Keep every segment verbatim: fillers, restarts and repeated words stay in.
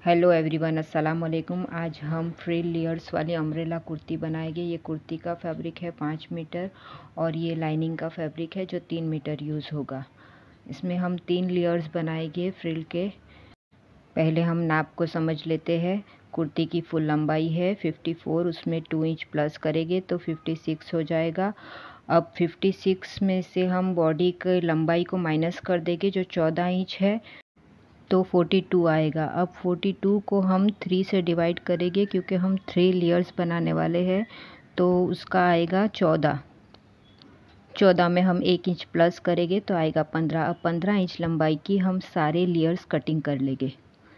Hello everyone, अस्सलाम वालेकुम। आज हम फ्रिल लेयर्स वाली अम्ब्रेला कुर्ती बनाएंगे। ये कुर्ती का फैब्रिक है पाँच मीटर और ये लाइनिंग का फैब्रिक है जो तीन मीटर यूज़ होगा। इसमें हम तीन लेयर्स बनाएंगे फ्रिल के। पहले हम नाप को समझ लेते हैं। कुर्ती की फुल लंबाई है चौवन, उसमें टू इंच प्लस करेंगे तो छप्पन हो जाएगा। अब छप्पन में से हम बॉडी की लंबाई को माइनस कर देंगे जो चौदह इंच है तो बयालीस आएगा। अब बयालीस को हम थ्री से डिवाइड करेंगे क्योंकि हम थ्री लेयर्स बनाने वाले हैं तो उसका आएगा चौदह। चौदह में हम एक इंच प्लस करेंगे तो आएगा पंद्रह। अब पंद्रह इंच लंबाई की हम सारे लेयर्स कटिंग कर लेंगे।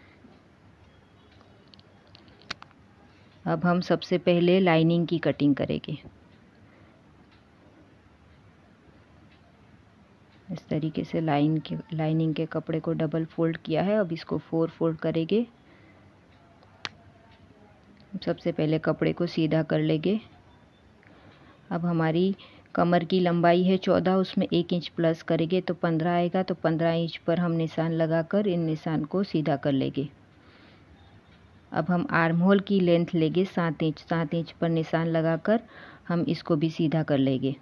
अब हम सबसे पहले लाइनिंग की कटिंग करेंगे। इस तरीके से लाइन के लाइनिंग के कपड़े को डबल फोल्ड किया है। अब इसको फोर फोल्ड करेंगे। सबसे पहले कपड़े को सीधा कर लेंगे। अब हमारी कमर की लंबाई है चौदह, उसमें एक इंच प्लस करेंगे तो पंद्रह आएगा। तो पंद्रह इंच पर हम निशान लगाकर इन निशान को सीधा कर लेंगे। अब हम आर्म होल की लेंथ लेंगे सात इंच। सात इंच पर निशान लगाकर हम इसको भी सीधा कर लेंगे।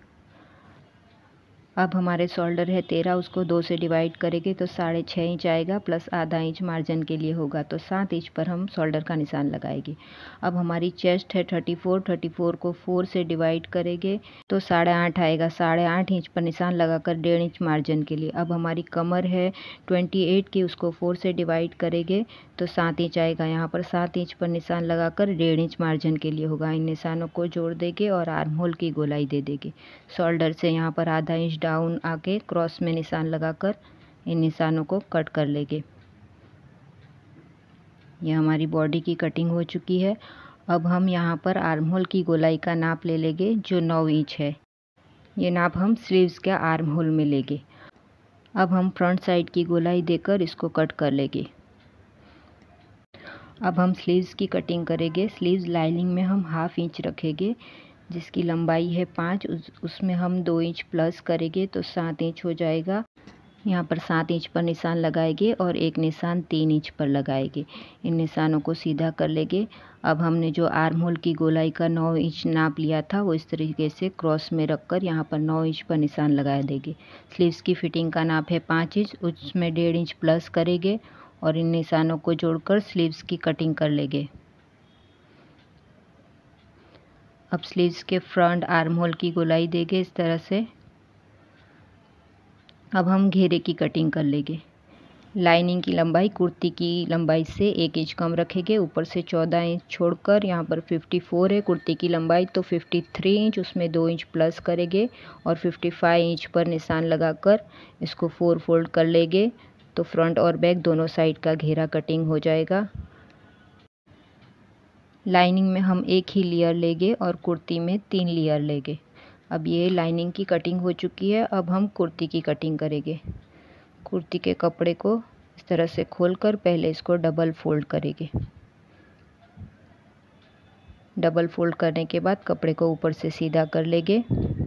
अब हमारे शोल्डर है तेरह, उसको दो से डिवाइड करेंगे तो साढ़े छः इंच आएगा प्लस आधा इंच मार्जिन के लिए होगा तो सात इंच पर हम शोल्डर का निशान लगाएंगे। अब हमारी चेस्ट है चौंतीस, चौंतीस को फोर से डिवाइड करेंगे तो साढ़े आठ आएगा। साढ़े आठ इंच पर निशान लगाकर डेढ़ इंच मार्जिन के लिए। अब हमारी कमर है अट्ठाईस की, उसको फोर से डिवाइड करेंगे तो सात इंच आएगा। यहाँ पर सात इंच पर निशान लगाकर डेढ़ इंच मार्जिन के लिए होगा। इन निशानों को जोड़ देंगे और आर्म होल की गोलाई दे देंगे। शोल्डर से यहाँ पर आधा इंच डाउन आके क्रॉस में निशान लगाकर इन निशानों को कट कर लेंगे। यह हमारी बॉडी की कटिंग हो चुकी है। अब हम यहाँ पर आर्म होल की गोलाई का नाप ले लेंगे जो नौ इंच है। ये नाप हम स्लीव्स के आर्म होल में लेंगे। अब हम फ्रंट साइड की गोलाई देकर इसको कट कर लेंगे। अब हम स्लीव्स की कटिंग करेंगे। स्लीव्स लाइनिंग में हम हाफ इंच रखेंगे जिसकी लंबाई है पाँच, उस उसमें हम दो इंच प्लस करेंगे तो सात इंच हो जाएगा। यहाँ पर सात इंच पर निशान लगाएंगे और एक निशान तीन इंच पर लगाएंगे। इन निशानों को सीधा कर लेंगे। अब हमने जो आर्म होल की गोलाई का नौ इंच नाप लिया था वो इस तरीके से क्रॉस में रखकर यहाँ पर नौ इंच पर निशान लगा देंगे। स्लीव्स की फिटिंग का नाप है पाँच इंच, उसमें डेढ़ इंच प्लस करेंगे और इन निशानों को जोड़कर स्लीव्स की कटिंग कर लेंगे। अब स्लीव्स के फ्रंट आर्म होल की गोलाई देंगे इस तरह से। अब हम घेरे की कटिंग कर लेंगे। लाइनिंग की लंबाई कुर्ती की लंबाई से एक इंच कम रखेंगे। ऊपर से चौदह इंच छोड़कर यहाँ पर चौवन है कुर्ती की लंबाई तो तिरेपन इंच, उसमें दो इंच प्लस करेंगे और पचपन इंच पर निशान लगाकर इसको फोर फोल्ड कर लेंगे तो फ्रंट और बैक दोनों साइड का घेरा कटिंग हो जाएगा। लाइनिंग में हम एक ही लेयर लेंगे और कुर्ती में तीन लेयर लेंगे। अब ये लाइनिंग की कटिंग हो चुकी है। अब हम कुर्ती की कटिंग करेंगे। कुर्ती के कपड़े को इस तरह से खोलकर पहले इसको डबल फोल्ड करेंगे। डबल फोल्ड करने के बाद कपड़े को ऊपर से सीधा कर लेंगे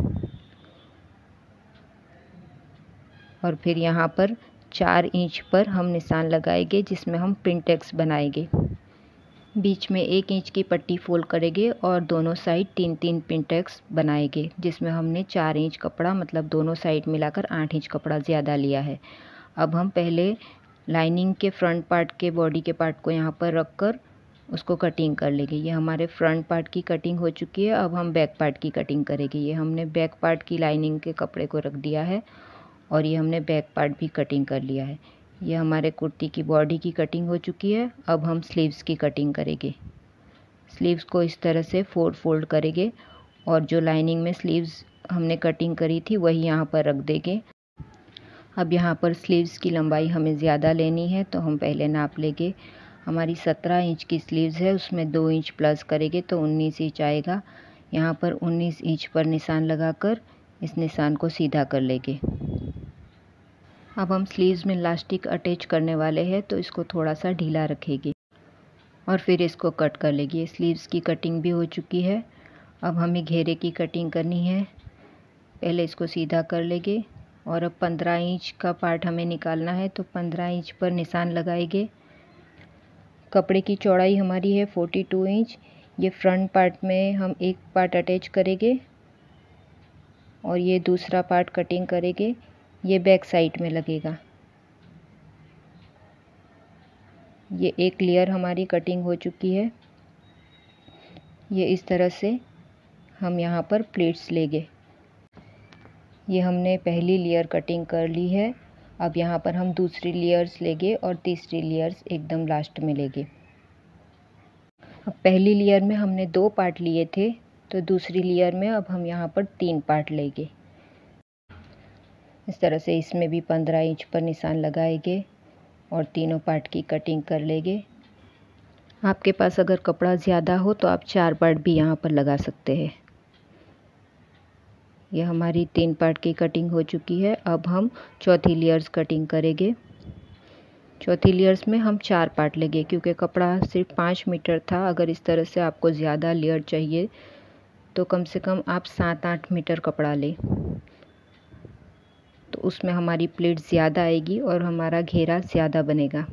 और फिर यहाँ पर चार इंच पर हम निशान लगाएंगे जिसमें हम प्रिंटेक्स बनाएंगे। बीच में एक इंच की पट्टी फोल्ड करेंगे और दोनों साइड तीन तीन पिंटेक्स बनाएंगे जिसमें हमने चार इंच कपड़ा मतलब दोनों साइड मिलाकर आठ इंच कपड़ा ज़्यादा लिया है। अब हम पहले लाइनिंग के फ्रंट पार्ट के बॉडी के पार्ट को यहाँ पर रखकर उसको कटिंग कर लेंगे। ये हमारे फ्रंट पार्ट की कटिंग हो चुकी है। अब हम बैक पार्ट की कटिंग करेंगे। ये हमने बैक पार्ट की लाइनिंग के कपड़े को रख दिया है और ये हमने बैक पार्ट भी कटिंग कर लिया है। ये हमारे कुर्ती की बॉडी की कटिंग हो चुकी है। अब हम स्लीव्स की कटिंग करेंगे। स्लीव्स को इस तरह से फोर फोल्ड करेंगे और जो लाइनिंग में स्लीव्स हमने कटिंग करी थी वही यहाँ पर रख देंगे। अब यहाँ पर स्लीव्स की लंबाई हमें ज़्यादा लेनी है तो हम पहले नाप लेंगे। हमारी सत्रह इंच की स्लीव्स है, उसमें दो इंच प्लस करेंगे तो उन्नीस इंच आएगा। यहाँ पर उन्नीस इंच पर निशान लगाकर इस निशान को सीधा कर लेंगे। अब हम स्लीव्स में इलास्टिक अटैच करने वाले हैं तो इसको थोड़ा सा ढीला रखेंगे और फिर इसको कट कर लेंगे। स्लीव्स की कटिंग भी हो चुकी है। अब हमें घेरे की कटिंग करनी है। पहले इसको सीधा कर लेंगे और अब पंद्रह इंच का पार्ट हमें निकालना है तो पंद्रह इंच पर निशान लगाएंगे कपड़े की चौड़ाई हमारी है बयालीस इंच। ये फ्रंट पार्ट में हम एक पार्ट अटैच करेंगे और ये दूसरा पार्ट कटिंग करेंगे। ये बैक साइड में लगेगा। ये एक लेयर हमारी कटिंग हो चुकी है। ये इस तरह से हम यहाँ पर प्लेट्स लेंगे। ये हमने पहली लेयर कटिंग कर ली है। अब यहाँ पर हम दूसरी लेयर्स लेंगे और तीसरी लेयर्स एकदम लास्ट में लेंगे। अब पहली लेयर में हमने दो पार्ट लिए थे, तो दूसरी लेयर में अब हम यहाँ पर तीन पार्ट लेंगे। इस तरह से इसमें भी पंद्रह इंच पर निशान लगाएंगे और तीनों पार्ट की कटिंग कर लेंगे। आपके पास अगर कपड़ा ज़्यादा हो तो आप चार पार्ट भी यहाँ पर लगा सकते हैं। ये हमारी तीन पार्ट की कटिंग हो चुकी है। अब हम चौथी लेयर्स कटिंग करेंगे। चौथी लेयर्स में हम चार पार्ट लेंगे क्योंकि कपड़ा सिर्फ पाँच मीटर था। अगर इस तरह से आपको ज़्यादा लेयर चाहिए तो कम से कम आप सात आठ मीटर कपड़ा लें, तो उसमें हमारी प्लेट ज़्यादा आएगी और हमारा घेरा ज़्यादा बनेगा।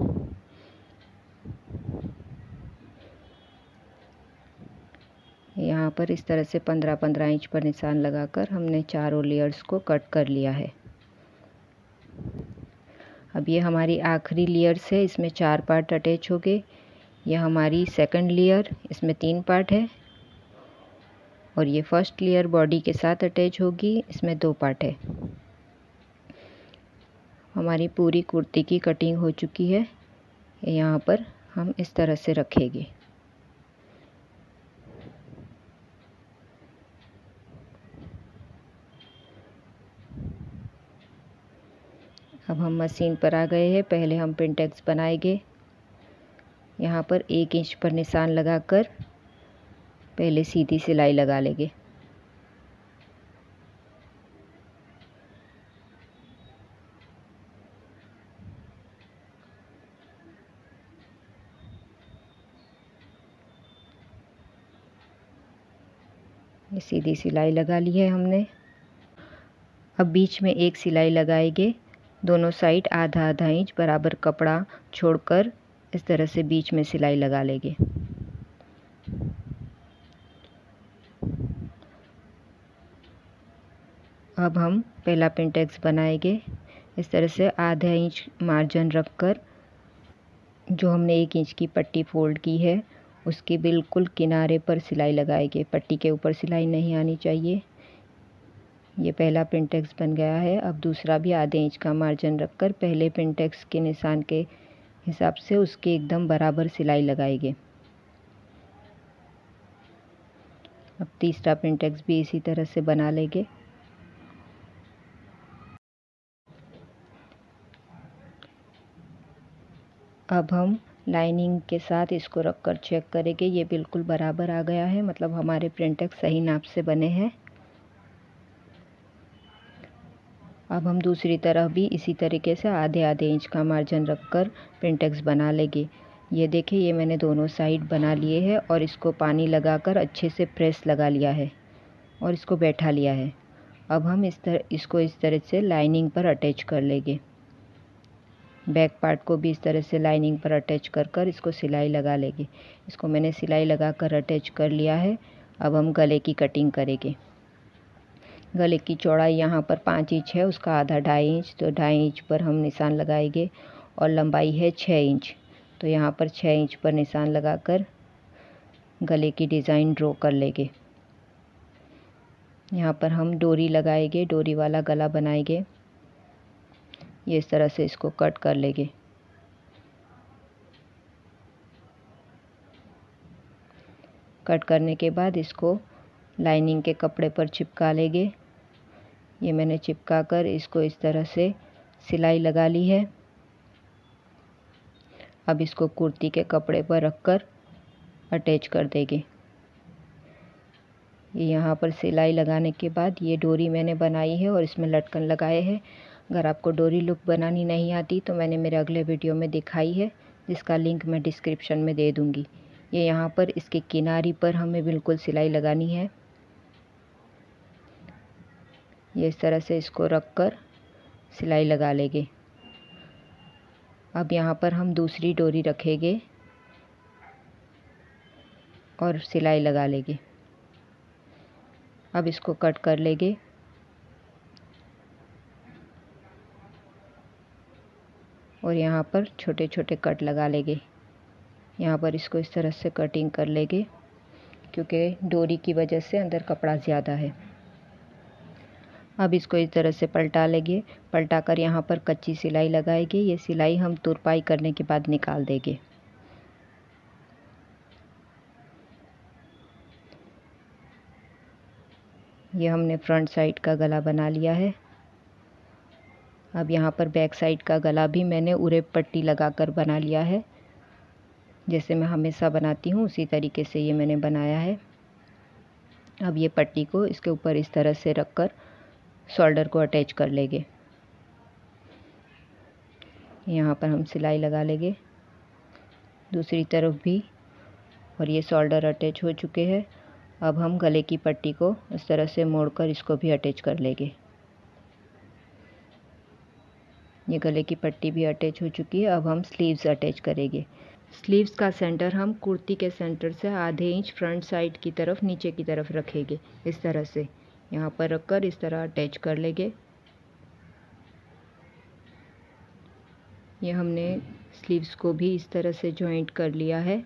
यहाँ पर इस तरह से पंद्रह पंद्रह इंच पर निशान लगाकर हमने चारों लेयर्स को कट कर लिया है। अब ये हमारी आखिरी लेयर्स है, इसमें चार पार्ट अटैच हो गए। यह हमारी सेकंड लेयर, इसमें तीन पार्ट है और ये फर्स्ट लेयर बॉडी के साथ अटैच होगी, इसमें दो पार्ट है। हमारी पूरी कुर्ती की कटिंग हो चुकी है। यहाँ पर हम इस तरह से रखेंगे। अब हम मशीन पर आ गए हैं। पहले हम पिंटेक्स बनाएंगे। यहाँ पर एक इंच पर निशान लगाकर पहले सीधी सिलाई लगा लेंगे। ये सीधी सिलाई लगा ली है हमने। अब बीच में एक सिलाई लगाएंगे। दोनों साइड आधा आधा इंच बराबर कपड़ा छोड़कर इस तरह से बीच में सिलाई लगा लेंगे। अब हम पहला पिंटेक्स बनाएंगे। इस तरह से आधा इंच मार्जिन रखकर जो हमने एक इंच की पट्टी फोल्ड की है उसके बिल्कुल किनारे पर सिलाई लगाएंगे। पट्टी के ऊपर सिलाई नहीं आनी चाहिए। ये पहला पिंटेक्स बन गया है। अब दूसरा भी आधे इंच का मार्जिन रखकर पहले पिंटेक्स के निशान के हिसाब से उसके एकदम बराबर सिलाई लगाएंगे। अब तीसरा पिंटेक्स भी इसी तरह से बना लेंगे। अब हम लाइनिंग के साथ इसको रखकर चेक करेंगे। ये बिल्कुल बराबर आ गया है, मतलब हमारे पिंटेक्स सही नाप से बने हैं। अब हम दूसरी तरफ भी इसी तरीके से आधे आधे इंच का मार्जिन रखकर पिंटेक्स बना लेंगे। ये देखिए, ये मैंने दोनों साइड बना लिए हैं और इसको पानी लगाकर अच्छे से प्रेस लगा लिया है और इसको बैठा लिया है। अब हम इस तरह इसको इस तरह से लाइनिंग पर अटैच कर लेंगे। बैक पार्ट को भी इस तरह से लाइनिंग पर अटैच कर कर इसको सिलाई लगा लेंगे। इसको मैंने सिलाई लगा कर अटैच कर लिया है। अब हम गले की कटिंग करेंगे। गले की चौड़ाई यहाँ पर पाँच इंच है, उसका आधा ढाई इंच, तो ढाई इंच पर हम निशान लगाएंगे और लंबाई है छः इंच, तो यहाँ पर छः इंच पर निशान लगाकर गले की डिज़ाइन ड्रॉ कर लेंगे। यहाँ पर हम डोरी लगाएंगे, डोरी वाला गला बनाएंगे। ये इस तरह से इसको कट कर लेंगे। कट करने के बाद इसको लाइनिंग के कपड़े पर चिपका लेंगे। ये मैंने चिपका कर इसको इस तरह से सिलाई लगा ली है। अब इसको कुर्ती के कपड़े पर रखकर अटैच कर देंगे। ये यहाँ पर सिलाई लगाने के बाद ये डोरी मैंने बनाई है और इसमें लटकन लगाए हैं। अगर आपको डोरी लुक बनानी नहीं आती तो मैंने मेरे अगले वीडियो में दिखाई है, जिसका लिंक मैं डिस्क्रिप्शन में दे दूँगी। ये यहाँ पर इसके किनारी पर हमें बिल्कुल सिलाई लगानी है। ये इस तरह से इसको रखकर सिलाई लगा लेंगे। अब यहाँ पर हम दूसरी डोरी रखेंगे। और सिलाई लगा लेंगे। अब इसको कट कर लेंगे। और यहाँ पर छोटे छोटे कट लगा लेंगे। यहाँ पर इसको इस तरह से कटिंग कर लेंगे, क्योंकि डोरी की वजह से अंदर कपड़ा ज़्यादा है। अब इसको इस तरह से पलटा लेंगे। पलटा कर यहाँ पर कच्ची सिलाई लगाएंगे। ये सिलाई हम तुरपाई करने के बाद निकाल देंगे। ये हमने फ्रंट साइड का गला बना लिया है। अब यहाँ पर बैक साइड का गला भी मैंने उरे पट्टी लगाकर बना लिया है। जैसे मैं हमेशा बनाती हूँ उसी तरीके से ये मैंने बनाया है। अब ये पट्टी को इसके ऊपर इस तरह से रखकर शोल्डर को अटैच कर लेंगे। यहाँ पर हम सिलाई लगा लेंगे दूसरी तरफ भी। और ये शोल्डर अटैच हो चुके हैं। अब हम गले की पट्टी को इस तरह से मोड़कर इसको भी अटैच कर लेंगे। ये गले की पट्टी भी अटैच हो चुकी है। अब हम स्लीव्स अटैच करेंगे। स्लीव्स का सेंटर हम कुर्ती के सेंटर से आधे इंच फ्रंट साइड की तरफ नीचे की तरफ रखेंगे। इस तरह से यहाँ पर रखकर इस तरह अटैच कर लेंगे। ये हमने स्लीव्स को भी इस तरह से जॉइंट कर लिया है।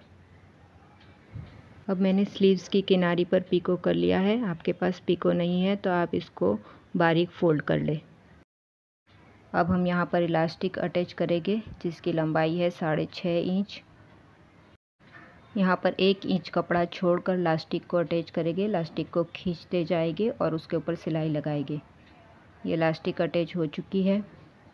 अब मैंने स्लीव्स की किनारी पर पीको कर लिया है। आपके पास पीको नहीं है तो आप इसको बारीक फोल्ड कर ले। अब हम यहाँ पर इलास्टिक अटैच करेंगे, जिसकी लंबाई है साढ़े छः इंच। यहाँ पर एक इंच कपड़ा छोड़कर इलास्टिक को अटैच करेंगे। इलास्टिक को खींचते जाएंगे और उसके ऊपर सिलाई लगाएंगे। ये इलास्टिक अटैच हो चुकी है।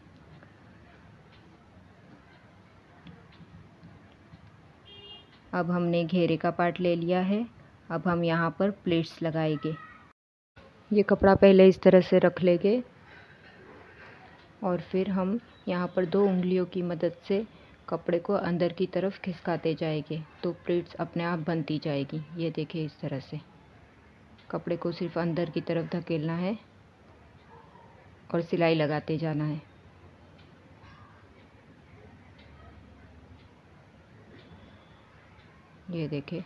अब हमने घेरे का पार्ट ले लिया है। अब हम यहाँ पर प्लेट्स लगाएंगे। ये कपड़ा पहले इस तरह से रख लेंगे और फिर हम यहाँ पर दो उंगलियों की मदद से कपड़े को अंदर की तरफ खिसकाते जाएंगे, तो प्लेट्स अपने आप बनती जाएगी। ये देखिए, इस तरह से कपड़े को सिर्फ अंदर की तरफ धकेलना है और सिलाई लगाते जाना है। ये देखिए,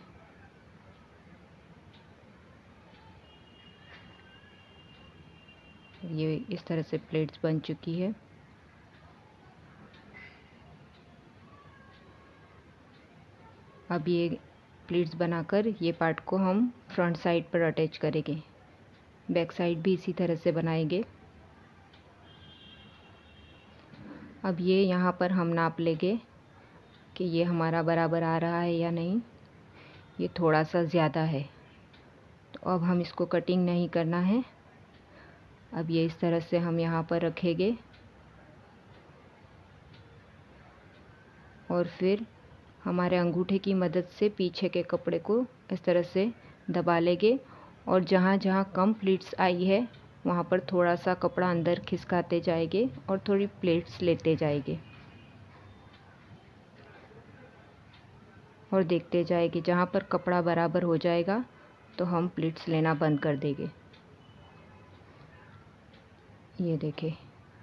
ये इस तरह से प्लेट्स बन चुकी है। अब ये प्लेट्स बनाकर ये पार्ट को हम फ्रंट साइड पर अटैच करेंगे। बैक साइड भी इसी तरह से बनाएंगे। अब ये यहाँ पर हम नाप लेंगे कि ये हमारा बराबर आ रहा है या नहीं। ये थोड़ा सा ज़्यादा है, तो अब हम इसको कटिंग नहीं करना है। अब ये इस तरह से हम यहाँ पर रखेंगे और फिर हमारे अंगूठे की मदद से पीछे के कपड़े को इस तरह से दबा लेंगे और जहाँ जहाँ कम प्लीट्स आई है वहाँ पर थोड़ा सा कपड़ा अंदर खिसकाते जाएंगे और थोड़ी प्लेट्स लेते जाएंगे और देखते जाएंगे। जहाँ पर कपड़ा बराबर हो जाएगा तो हम प्लीट्स लेना बंद कर देंगे। ये देखिए,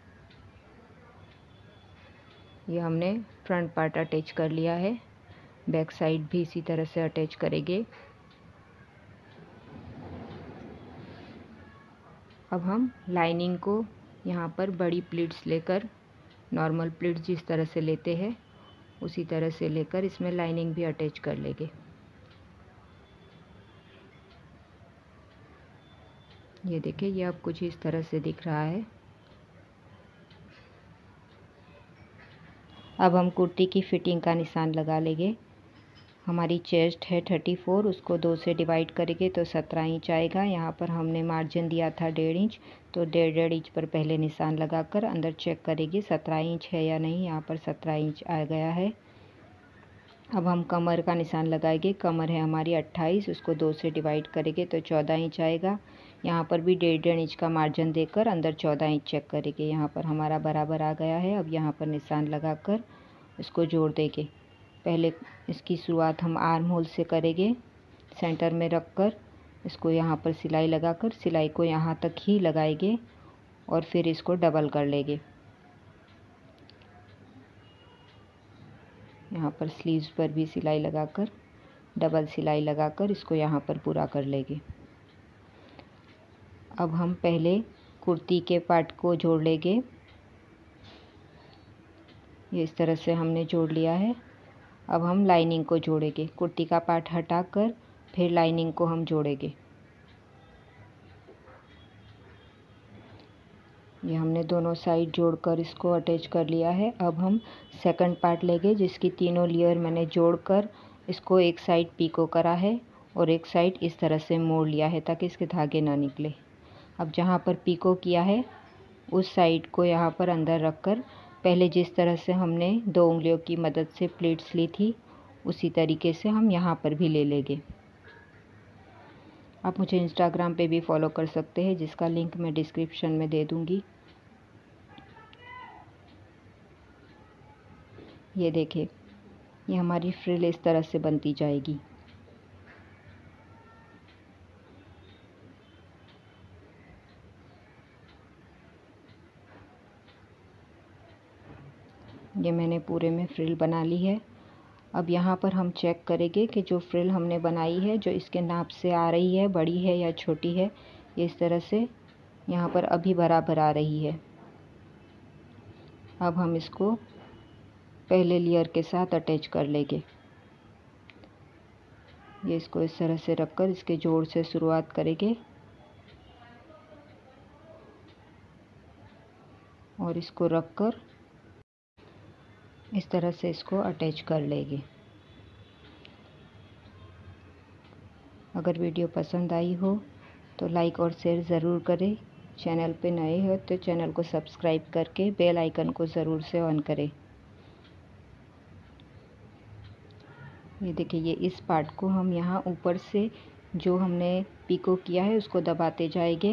ये हमने फ्रंट पार्ट अटैच कर लिया है। बैक साइड भी इसी तरह से अटैच करेंगे। अब हम लाइनिंग को यहाँ पर बड़ी प्लीट्स लेकर, नॉर्मल प्लीट्स जिस तरह से लेते हैं उसी तरह से लेकर इसमें लाइनिंग भी अटैच कर लेंगे। ये देखिए, ये अब कुछ इस तरह से दिख रहा है। अब हम कुर्ती की फिटिंग का निशान लगा लेंगे। हमारी चेस्ट है थर्टी फोर, उसको दो से डिवाइड करेंगे तो सत्रह इंच आएगा। यहाँ पर हमने मार्जिन दिया था डेढ़ इंच, तो डेढ़ डेढ़ इंच पर पहले निशान लगाकर अंदर चेक करेंगे सत्रह इंच है या नहीं। यहाँ पर सत्रह इंच आ गया है। अब हम कमर का निशान लगाएंगे। कमर है हमारी अट्ठाईस, उसको दो से डिवाइड करेंगे तो चौदह इंच आएगा। यहाँ पर भी डेढ़ डेढ़ इंच का मार्जिन देकर अंदर चौदह इंच चेक करेंगे। यहाँ पर हमारा बराबर आ गया है। अब यहाँ पर निशान लगाकर इसको जोड़ देंगे। पहले इसकी शुरुआत हम आर्म होल से करेंगे, सेंटर में रखकर इसको यहाँ पर सिलाई लगाकर सिलाई को यहाँ तक ही लगाएंगे और फिर इसको डबल कर लेंगे। यहाँ पर स्लीव्स पर भी सिलाई लगाकर डबल सिलाई लगाकर इसको यहाँ पर पूरा कर लेंगे। अब हम पहले कुर्ती के पार्ट को जोड़ लेंगे। ये इस तरह से हमने जोड़ लिया है। अब हम लाइनिंग को जोड़ेंगे। कुर्ती का पार्ट हटाकर फिर लाइनिंग को हम जोड़ेंगे। ये हमने दोनों साइड जोड़कर इसको अटैच कर लिया है। अब हम सेकंड पार्ट लेंगे, जिसकी तीनों लेयर मैंने जोड़कर इसको एक साइड पीको करा है और एक साइड इस तरह से मोड़ लिया है ताकि इसके धागे ना निकले। अब जहाँ पर पीको किया है उस साइड को यहाँ पर अंदर रखकर पहले जिस तरह से हमने दो उंगलियों की मदद से प्लीट्स ली थी उसी तरीके से हम यहाँ पर भी ले लेंगे। आप मुझे इंस्टाग्राम पे भी फॉलो कर सकते हैं, जिसका लिंक मैं डिस्क्रिप्शन में दे दूँगी। ये देखिए, ये हमारी फ्रिल इस तरह से बनती जाएगी। ये मैंने पूरे में फ्रिल बना ली है। अब यहाँ पर हम चेक करेंगे कि जो फ्रिल हमने बनाई है, जो इसके नाप से आ रही है, बड़ी है या छोटी है, ये इस तरह से यहाँ पर अभी बराबर आ रही है। अब हम इसको पहले लेयर के साथ अटैच कर लेंगे। ये इसको इस तरह से रखकर इसके जोड़ से शुरुआत करेंगे और इसको रखकर इस तरह से इसको अटैच कर लेंगे। अगर वीडियो पसंद आई हो तो लाइक और शेयर ज़रूर करें। चैनल पे नए हो तो चैनल को सब्सक्राइब करके बेल आइकन को ज़रूर से ऑन करें। ये देखिए, ये इस पार्ट को हम यहाँ ऊपर से जो हमने पीको किया है उसको दबाते जाएंगे।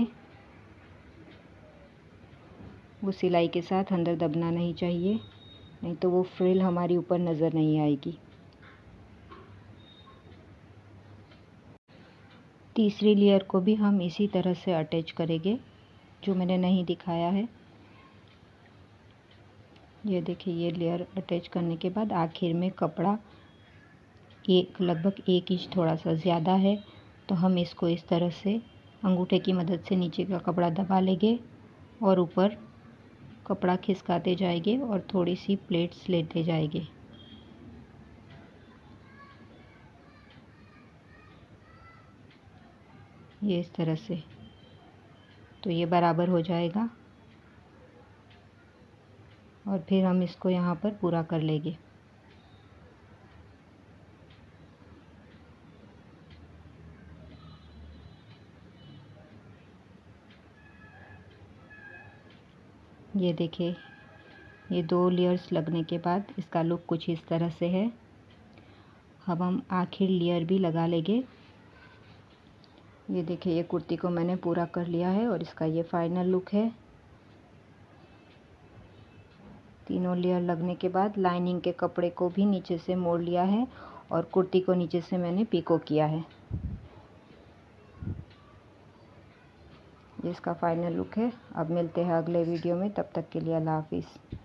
वो सिलाई के साथ अंदर दबना नहीं चाहिए, नहीं तो वो फ्रिल हमारी ऊपर नज़र नहीं आएगी। तीसरी लेयर को भी हम इसी तरह से अटैच करेंगे, जो मैंने नहीं दिखाया है। ये देखिए, ये लेयर अटैच करने के बाद आखिर में कपड़ा एक लगभग एक इंच थोड़ा सा ज़्यादा है, तो हम इसको इस तरह से अंगूठे की मदद से नीचे का कपड़ा दबा लेंगे और ऊपर कपड़ा खिसकाते जाएंगे और थोड़ी सी प्लेट्स लेते जाएंगे। ये इस तरह से, तो ये बराबर हो जाएगा और फिर हम इसको यहाँ पर पूरा कर लेंगे। ये देखिए, ये दो लेयर्स लगने के बाद इसका लुक कुछ इस तरह से है। अब हम आखिर लेयर भी लगा लेंगे। ये देखिए, ये कुर्ती को मैंने पूरा कर लिया है और इसका ये फाइनल लुक है। तीनों लेयर लगने के बाद लाइनिंग के कपड़े को भी नीचे से मोड़ लिया है और कुर्ती को नीचे से मैंने पीको किया है। ये इसका फाइनल लुक है। अब मिलते हैं अगले वीडियो में, तब तक के लिए अल्लाह हाफिज़।